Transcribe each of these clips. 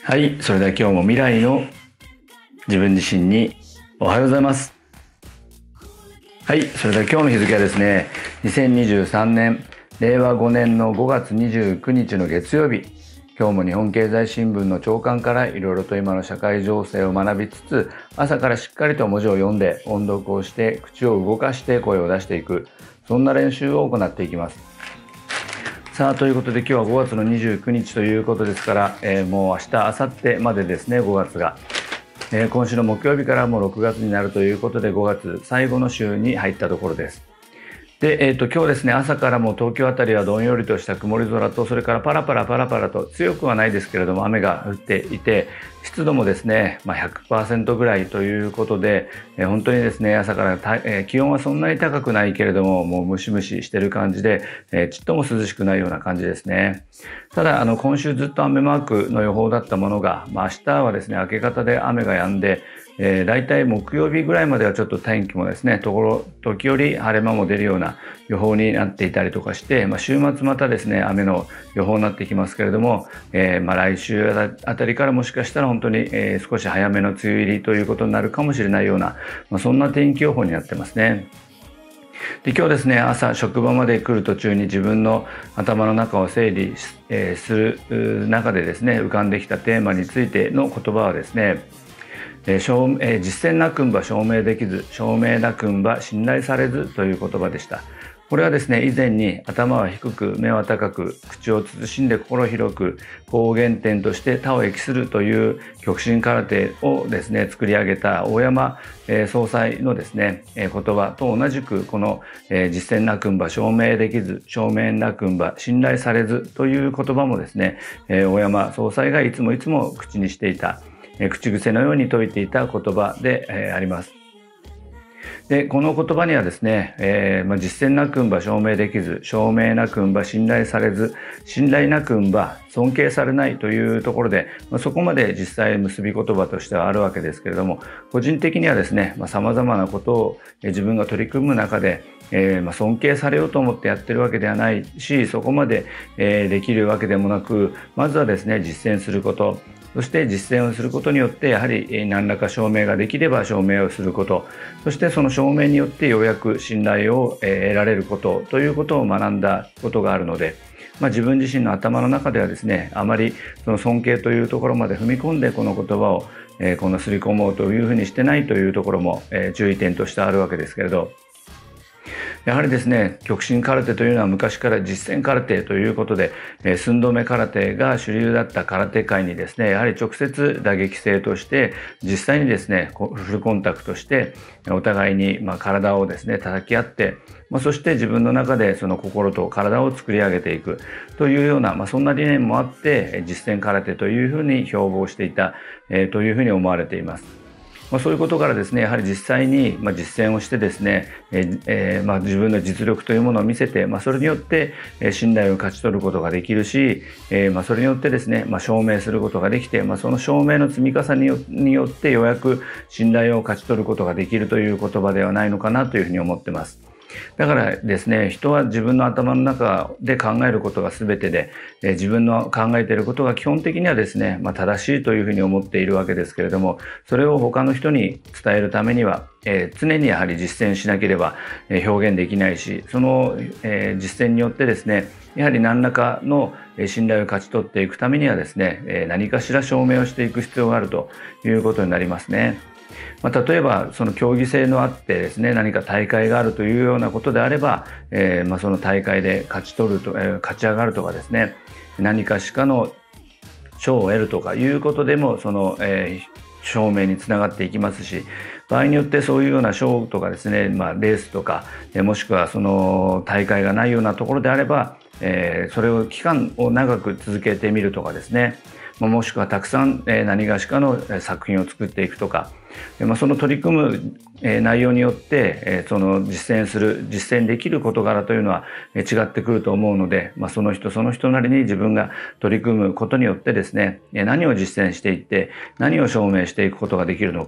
はい、それでは今日も未来の自分自身におはようございます。はい、それでは今日の日付はですね、2023年令和5年の5月29日の月曜日。今日も日本経済新聞の朝刊からいろいろと今の社会情勢を学びつつ、朝からしっかりと文字を読んで音読をして口を動かして声を出していく、そんな練習を行っていきます。さあ、ということで今日は5月の29日ということですから、もう明日明後日までですね、5月が。今週の木曜日からもう6月になるということで、5月最後の週に入ったところです。で、今日ですね、朝からも東京あたりはどんよりとした曇り空と、それからパラパラと強くはないですけれども雨が降っていて、湿度もですね、100% ぐらいということで、本当にですね、朝から気温はそんなに高くないけれども、もうムシムシしてる感じで、ちっとも涼しくないような感じですね。ただ今週ずっと雨マークの予報だったものが、明日はですね、明け方で雨が止んで、だいたい木曜日ぐらいまではちょっと天気もですね、時折晴れ間も出るような予報になっていたりとかして、週末またですね、雨の予報になってきますけれども、来週あたりからもしかしたら本当に、少し早めの梅雨入りということになるかもしれないような、そんな天気予報になってますね。で、今日ですね、朝職場まで来る途中に自分の頭の中を整理する中でですね、浮かんできたテーマについての言葉はですね、実践なくんば証明できず、証明なくんば信頼されずという言葉でした。これはですね、以前に頭は低く目は高く口を慎んで心広く方言点として他を益するという極真空手をですね作り上げた大山総裁のですね言葉と同じく、この実践なくんば証明できず、証明なくんば信頼されずという言葉もですね、大山総裁がいつも口にしていた、口癖のように説いていた言葉であります。で、この言葉にはですね、実践なくんば証明できず、証明なくんば信頼されず、信頼なくんば尊敬されないというところで、そこまで実際結び言葉としてはあるわけですけれども、個人的にはですね、様々なことを自分が取り組む中で、尊敬されようと思ってやってるわけではないし、そこまでできるわけでもなく、まずはですね、実践すること、そして実践をすることによってやはり何らか証明ができれば証明をすること、そしてその証明によってようやく信頼を得られることということを学んだことがあるので、自分自身の頭の中ではですね、あまりその尊敬というところまで踏み込んでこの言葉をこの刷り込もうというふうにしてないというところも注意点としてあるわけですけれど、やはりですね、極真空手というのは昔から実践空手ということで、寸止め空手が主流だった空手界にですね、やはり直接打撃性として実際にですね、フルコンタクトしてお互いに体をですね叩き合って、そして自分の中でその心と体を作り上げていくというような、そんな理念もあって実践空手というふうに標榜していた、というふうに思われています。そういうことからですね、やはり実際に実践をしてですね、自分の実力というものを見せて、それによって信頼を勝ち取ることができるし、それによってですね、証明することができて、その証明の積み重ねによってようやく信頼を勝ち取ることができるという言葉ではないのかなというふうに思ってます。だからですね、人は自分の頭の中で考えることが全てで、自分の考えていることが基本的にはですね、正しいというふうに思っているわけですけれども、それを他の人に伝えるためには、常にやはり実践しなければ表現できないし、その実践によってですね、やはり何らかの信頼を勝ち取っていくためにはですね、何かしら証明をしていく必要があるということになりますね。例えばその競技性のあってですね、何か大会があるというようなことであれば、その大会で勝ち上がるとかですね、何かしかの賞を得るとかいうことでもその、証明につながっていきますし、場合によってそういうような賞とかですね、レースとか、もしくはその大会がないようなところであれば、それを期間を長く続けてみるとかですね、もしくはたくさん何がしかの作品を作っていくとか、その取り組む内容によってその実践できる事柄というのは違ってくると思うので、その人なりに自分が取り組むことによってですね、何を実践していって何を証明していくことができるのか、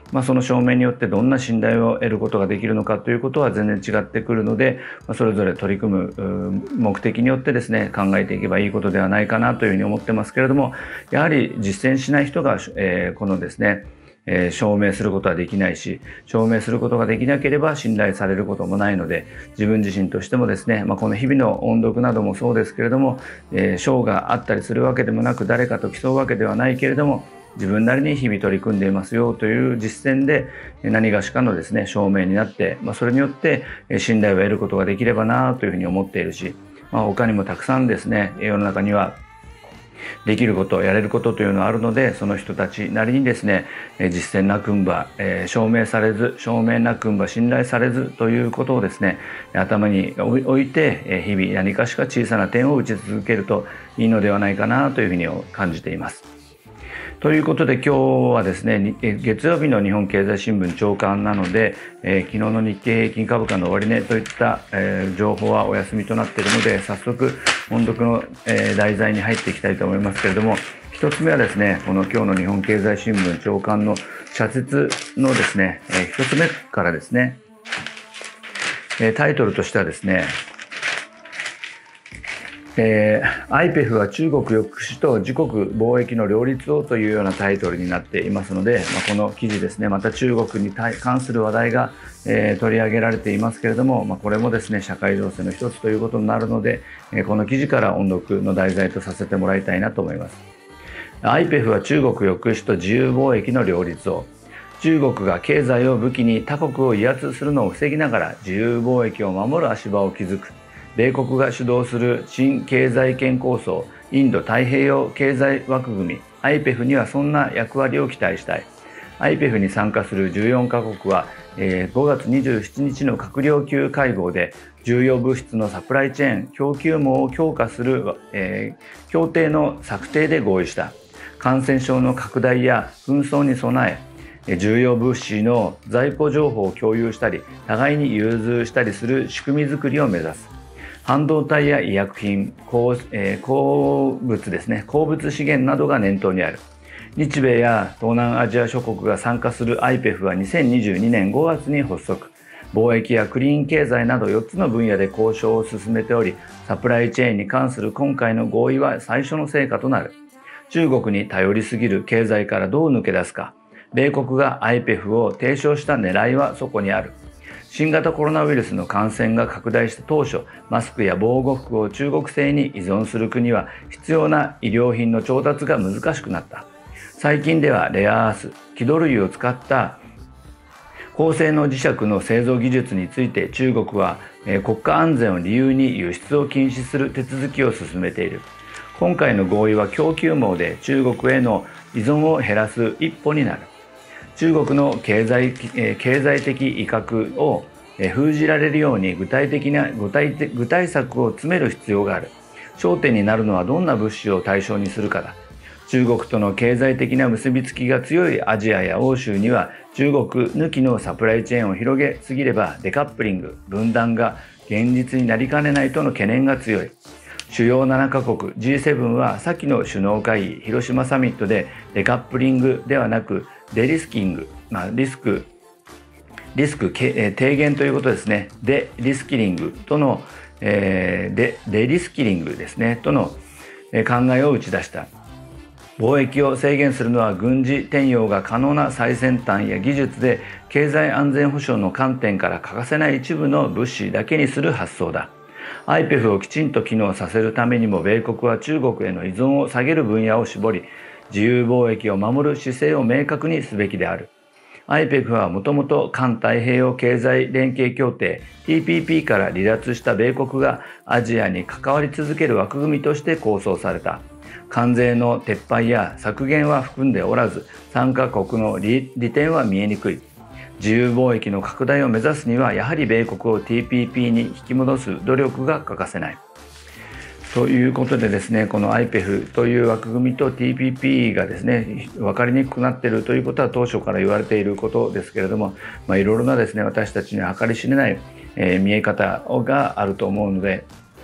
その証明によってどんな信頼を得ることができるのかということは全然違ってくるので、それぞれ取り組む目的によってですね、考えていけばいいことではないかなというふうに思ってますけれども、やはり実践しない人が、このですね、証明することはできないし、証明することができなければ信頼されることもないので、自分自身としてもですね、この日々の音読などもそうですけれども、賞があったりするわけでもなく、誰かと競うわけではないけれども、自分なりに日々取り組んでいますよという実践で何がしかのですね、証明になって、それによって信頼を得ることができればなというふうに思っているし、他にもたくさんですね、世の中にはできること、やれることというのはあるので、その人たちなりにですね、実践なくんば、証明されず、証明なくんば信頼されずということをですね、頭に置いて、日々何かしか小さな点を打ち続けるといいのではないかなというふうに感じています。ということで今日はですね、月曜日の日本経済新聞朝刊なので、昨日の日経平均株価の終値といった、情報はお休みとなっているので、早速音読の、題材に入っていきたいと思いますけれども、一つ目はですね、この今日の日本経済新聞朝刊の社説のですね、一つ目からですね、タイトルとしてはですね、IPEF は中国抑止と自国貿易の両立をというようなタイトルになっていますので、この記事ですね、また中国に関する話題が、取り上げられていますけれども、これもですね、社会情勢の一つということになるので、この記事から音読の題材とさせてもらいたいなと思います。IPEF は中国抑止と自由貿易の両立を、中国が経済を武器に他国を威圧するのを防ぎながら自由貿易を守る足場を築く、米国が主導する新経済圏構想インド太平洋経済枠組み IPEF にはそんな役割を期待したい。 IPEF に参加する14カ国は、5月27日の閣僚級会合で重要物質のサプライチェーン供給網を強化する、協定の策定で合意した。感染症の拡大や紛争に備え、重要物資の在庫情報を共有したり互いに融通したりする仕組み作りを目指す。半導体や医薬品、鉱物ですね、鉱物資源などが念頭にある。日米や東南アジア諸国が参加する IPEF は2022年5月に発足。貿易やクリーン経済など4つの分野で交渉を進めており、サプライチェーンに関する今回の合意は最初の成果となる。中国に頼りすぎる経済からどう抜け出すか。米国が IPEF を提唱した狙いはそこにある。新型コロナウイルスの感染が拡大した当初、マスクや防護服を中国製に依存する国は必要な医療品の調達が難しくなった。最近ではレアアース、気土類を使った高性能磁石の製造技術について中国は国家安全を理由に輸出を禁止する手続きを進めている。今回の合意は供給網で中国への依存を減らす一歩になる。中国の経済的威嚇を封じられるように具体策を詰める必要がある。焦点になるのはどんな物資を対象にするかだ。中国との経済的な結びつきが強いアジアや欧州には中国抜きのサプライチェーンを広げすぎればデカップリング、分断が現実になりかねないとの懸念が強い。主要7カ国 G7 は先の首脳会議広島サミットでデカップリングではなくデリスキング、リスク低減ということですね。デリスキリングとの、デリスキリングですねとの考えを打ち出した。貿易を制限するのは軍事転用が可能な最先端や技術で経済安全保障の観点から欠かせない一部の物資だけにする発想だ。IPEF をきちんと機能させるためにも米国は中国への依存を下げる分野を絞り、自由貿易を守る姿勢を明確にすべきである。IPEF はもともと環太平洋経済連携協定 TPP から離脱した米国がアジアに関わり続ける枠組みとして構想された。関税の撤廃や削減は含んでおらず、参加国の利点は見えにくい。自由貿易の拡大を目指すにはやはり米国を TPP に引き戻す努力が欠かせない。ということでですね、この IPEF という枠組みと TPP がですね、分かりにくくなっているということは当初から言われていることですけれども、いろいろなですね、私たちには計り知れない、見え方があると思うので、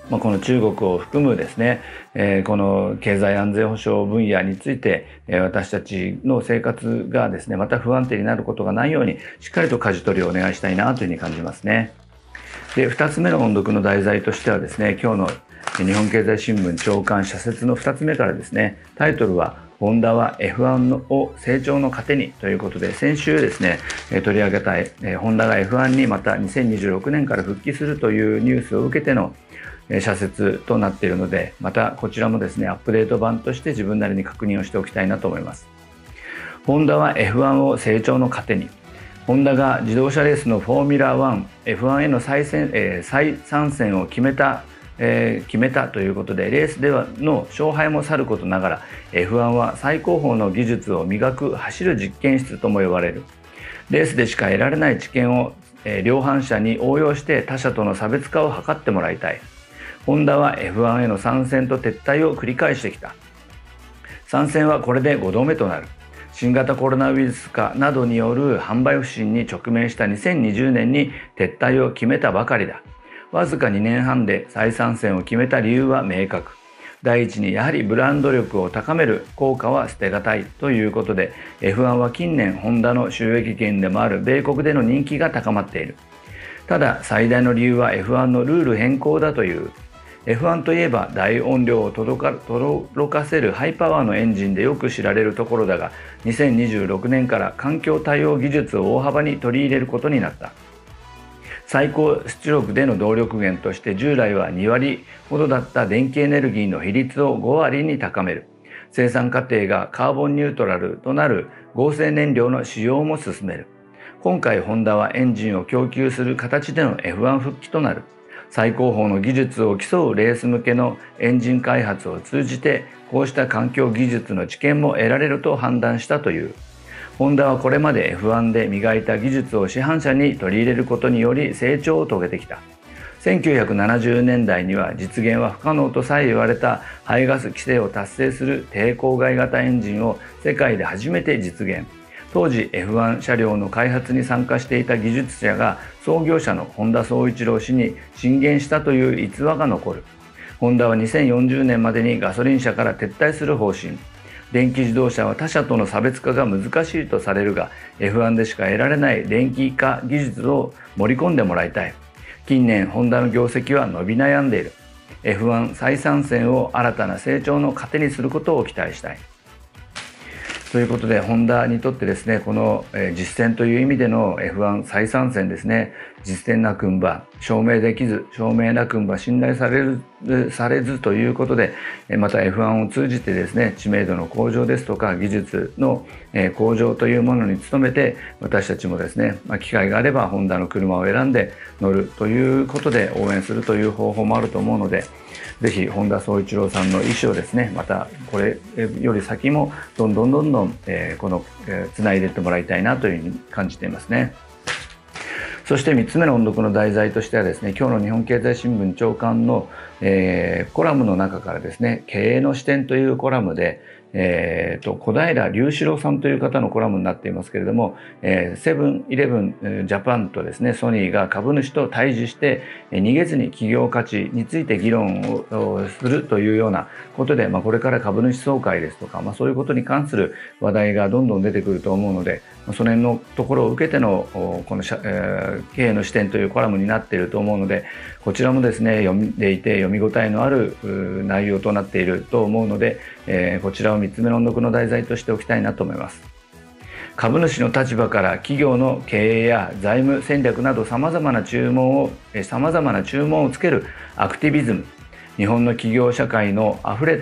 この中国を含むですね、この経済安全保障分野について、私たちの生活がですね、また不安定になることがないように、しっかりと舵取りをお願いしたいなというふうに感じますね。で、2つ目の音読の題材としてはですね、今日の日本経済新聞長官社説の2つ目からですね、タイトルはホンダは F1 を成長の糧にということで、先週ですね取り上げたホンダが F1 にまた2026年から復帰するというニュースを受けての社説となっているので、またこちらもですねアップデート版として自分なりに確認をしておきたいなと思います。ホンダは F1 を成長の糧に。ホンダが自動車レースのフォーミュラー 1F1 への再参戦を決めたということで、レースでの勝敗もさることながら F1 は最高峰の技術を磨く走る実験室とも呼ばれる。レースでしか得られない知見を量販車に応用して他社との差別化を図ってもらいたい。ホンダは F1 への参戦と撤退を繰り返してきた。参戦はこれで5度目となる。新型コロナウイルス化などによる販売不振に直面した2020年に撤退を決めたばかりだ。わずか2年半で再参戦を決めた理由は明確。第一にやはりブランド力を高める効果は捨てがたいということで、 F1 は近年ホンダの収益源でもある米国での人気が高まっている。ただ最大の理由は F1 のルール変更だという。F1 といえば大音量を轟かせるハイパワーのエンジンでよく知られるところだが、2026年から環境対応技術を大幅に取り入れることになった。最高出力での動力源として従来は2割ほどだった電気エネルギーの比率を5割に高める。生産過程がカーボンニュートラルとなる合成燃料の使用も進める。今回ホンダはエンジンを供給する形での F1 復帰となる。最高峰の技術を競うレース向けのエンジン開発を通じて、こうした環境技術の知見も得られると判断したという。ホンダはこれまで F1 で磨いた技術を市販車に取り入れることにより成長を遂げてきた。1970年代には実現は不可能とさえ言われた排ガス規制を達成する低公害型エンジンを世界で初めて実現。当時 F1 車両の開発に参加していた技術者が創業者の本田宗一郎氏に進言したという逸話が残る。ホンダは2040年までにガソリン車から撤退する方針。電気自動車は他社との差別化が難しいとされるが、 F1 でしか得られない電気化技術を盛り込んでもらいたい。近年ホンダの業績は伸び悩んでいる。 F1 再参戦を新たな成長の糧にすることを期待したいということで、ホンダにとってですね、この実践という意味での F1 再参戦ですね、実践なくんば証明できず、証明なくんば信頼されずということで、また F1 を通じてですね、知名度の向上ですとか技術の向上というものに努めて、私たちもですね、機会があればホンダの車を選んで乗るということで応援するという方法もあると思うので、ぜひ本田宗一郎さんの意思をですね、またこれより先もどんどんつないでいってもらいたいなというふうに感じていますね。そして3つ目の音読の題材としてはですね、今日の日本経済新聞長官の、コラムの中からですね、経営の視点というコラムで、小平隆志郎さんという方のコラムになっていますけれども、セブンイレブンジャパンとですね、ソニーが株主と対峙して逃げずに企業価値について議論をするというようなことで、これから株主総会ですとか、そういうことに関する話題がどんどん出てくると思うので、その辺のところを受けてのこの経営の視点というコラムになっていると思うので、こちらもですね、読んでいて読み応えのある内容となっていると思うので、こちらを3つ目の音読の題材としておきたいなと思います。株主の立場から企業の経営や財務戦略などさまざまな注文をつけるアクティビズム。日本の企業社会のあり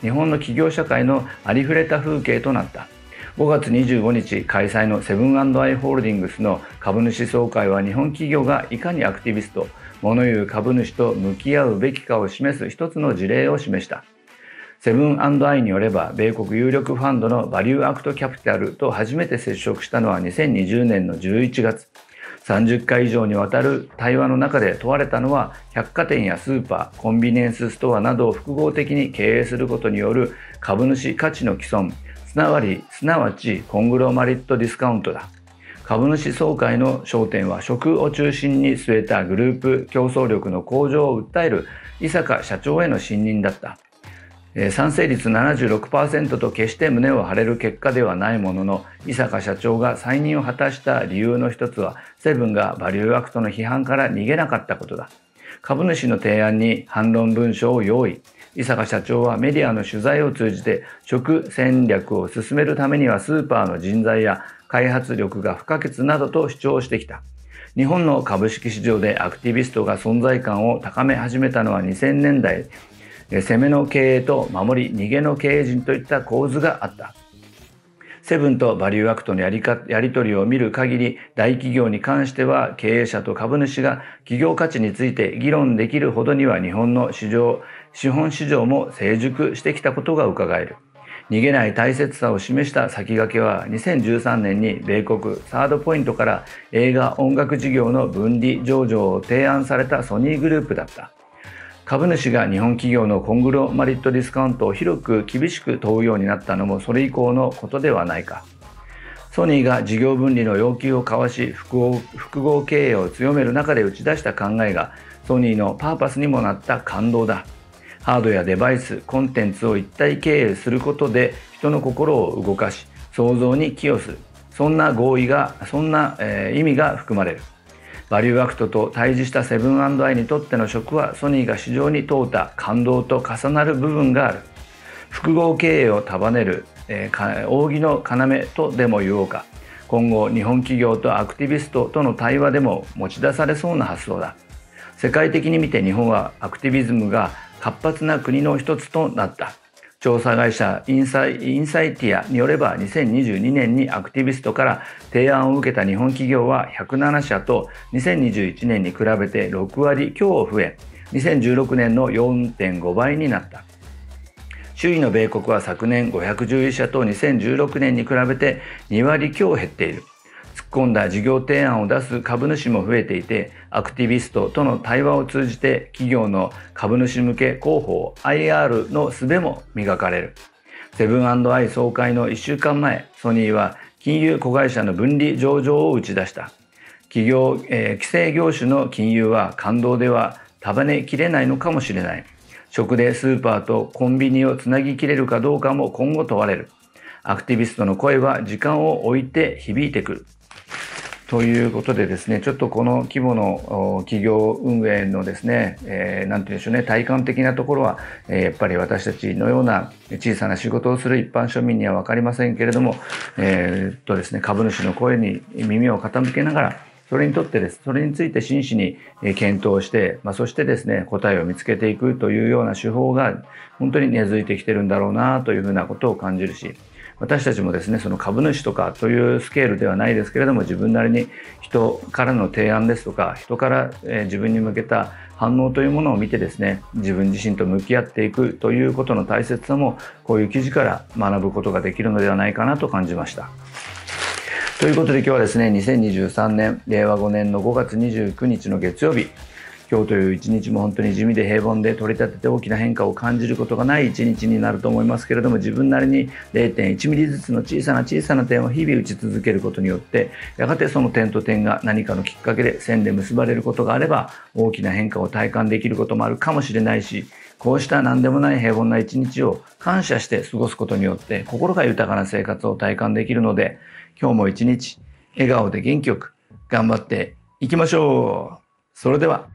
ふれた風景となった。5月25日開催のセブン&アイ・ホールディングスの株主総会は、日本企業がいかにアクティビスト、物言う株主と向き合うべきかを示す一つの事例を示した。セブン&アイによれば、米国有力ファンドのバリューアクトキャピタルと初めて接触したのは2020年の11月。30回以上にわたる対話の中で問われたのは、百貨店やスーパー、コンビニエンスストアなどを複合的に経営することによる株主価値の毀損、すなわちコングロマリットディスカウントだ。株主総会の焦点は、食を中心に据えたグループ競争力の向上を訴える井坂社長への信任だった。賛成率 76% と決して胸を張れる結果ではないものの、井坂社長が再任を果たした理由の一つは、セブンがバリューアクトの批判から逃げなかったことだ。株主の提案に反論文書を用意。井坂社長はメディアの取材を通じて、食戦略を進めるためにはスーパーの人材や開発力が不可欠などと主張してきた。日本の株式市場でアクティビストが存在感を高め始めたのは2000年代。攻めの経営と守り逃げの経営陣といった構図があった。セブンとバリューアクトのやり取りを見る限り、大企業に関しては経営者と株主が企業価値について議論できるほどには日本の資本市場も成熟してきたことが伺える。逃げない大切さを示した先駆けは、2013年に米国サードポイントから映画音楽事業の分離上場を提案されたソニーグループだった。株主が日本企業のコングロマリットディスカウントを広く厳しく問うようになったのもそれ以降のことではないか。ソニーが事業分離の要求を交わし、複合経営を強める中で打ち出した考えがソニーのパーパスにもなった感動だ。ハードやデバイス、コンテンツを一体経営することで人の心を動かし、創造に寄与する。そんな意味が含まれる。バリューアクトと対峙したセブン&アイにとっての食は、ソニーが市場に問うた感動と重なる部分がある。複合経営を束ねる、扇の要とでも言おうか。今後日本企業とアクティビストとの対話でも持ち出されそうな発想だ。世界的に見て日本はアクティビズムが活発な国の一つとなった。調査会社インサイティアによれば、2022年にアクティビストから提案を受けた日本企業は107社と、2021年に比べて6割強増え、2016年の 4.5 倍になった。周囲の米国は昨年511社と2016年に比べて2割強減っている。突っ込んだ事業提案を出す株主も増えていて、アクティビストとの対話を通じて企業の株主向け広報 IR の術も磨かれる。セブン&アイ総会の1週間前、ソニーは金融子会社の分離上場を打ち出した。既成業種の金融は感動では束ねきれないのかもしれない。食でスーパーとコンビニをつなぎきれるかどうかも今後問われる。アクティビストの声は時間を置いて響いてくる。ということでですね、ちょっとこの規模の企業運営のですね、なんていうんでしょうね、体感的なところは、やっぱり私たちのような小さな仕事をする一般庶民には分かりませんけれども、ですね、株主の声に耳を傾けながら、それについて真摯に検討して、そしてですね、答えを見つけていくというような手法が本当に根付いてきてるんだろうなというふうなことを感じるし、私たちもですね、その株主とかというスケールではないですけれども、自分なりに人からの提案ですとか、人から自分に向けた反応というものを見てですね、自分自身と向き合っていくということの大切さも、こういう記事から学ぶことができるのではないかなと感じました。ということで今日はですね、2023年令和5年の5月29日の月曜日、今日という一日も本当に地味で平凡で、取り立てて大きな変化を感じることがない一日になると思いますけれども、自分なりに 0.1 ミリずつの小さな点を日々打ち続けることによって、やがてその点と点が何かのきっかけで線で結ばれることがあれば、大きな変化を体感できることもあるかもしれないし、こうした何でもない平凡な一日を感謝して過ごすことによって心が豊かな生活を体感できるので、今日も一日笑顔で元気よく頑張っていきましょう。それでは。